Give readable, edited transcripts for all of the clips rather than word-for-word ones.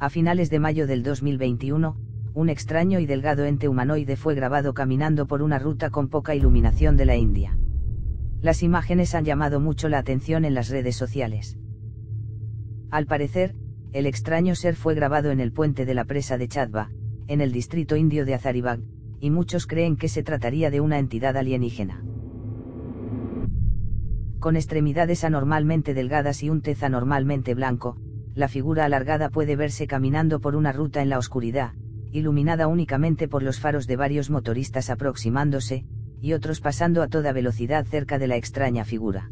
A finales de mayo del 2021, un extraño y delgado ente humanoide fue grabado caminando por una ruta con poca iluminación de la India. Las imágenes han llamado mucho la atención en las redes sociales. Al parecer, el extraño ser fue grabado en el puente de la presa de Chadba, en el distrito indio de Hazaribagh, y muchos creen que se trataría de una entidad alienígena. Con extremidades anormalmente delgadas y un tez anormalmente blanco, la figura alargada puede verse caminando por una ruta en la oscuridad, iluminada únicamente por los faros de varios motoristas aproximándose, y otros pasando a toda velocidad cerca de la extraña figura.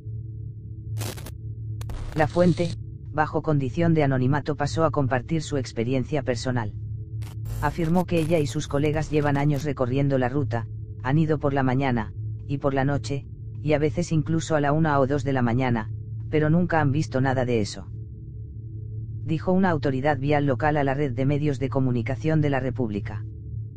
La fuente, bajo condición de anonimato, pasó a compartir su experiencia personal. Afirmó que ella y sus colegas llevan años recorriendo la ruta, han ido por la mañana, y por la noche, y a veces incluso a la 1 o 2 de la mañana, pero nunca han visto nada de eso. Dijo una autoridad vial local a la red de medios de comunicación de la República.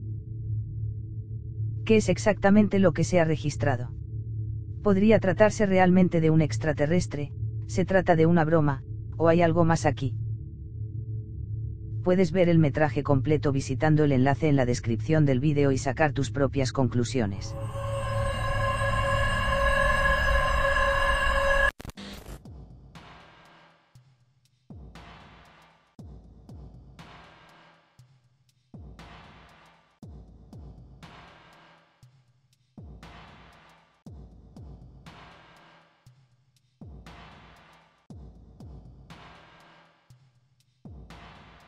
¿Qué es exactamente lo que se ha registrado? ¿Podría tratarse realmente de un extraterrestre? ¿Se trata de una broma, o hay algo más aquí? Puedes ver el metraje completo visitando el enlace en la descripción del vídeo y sacar tus propias conclusiones.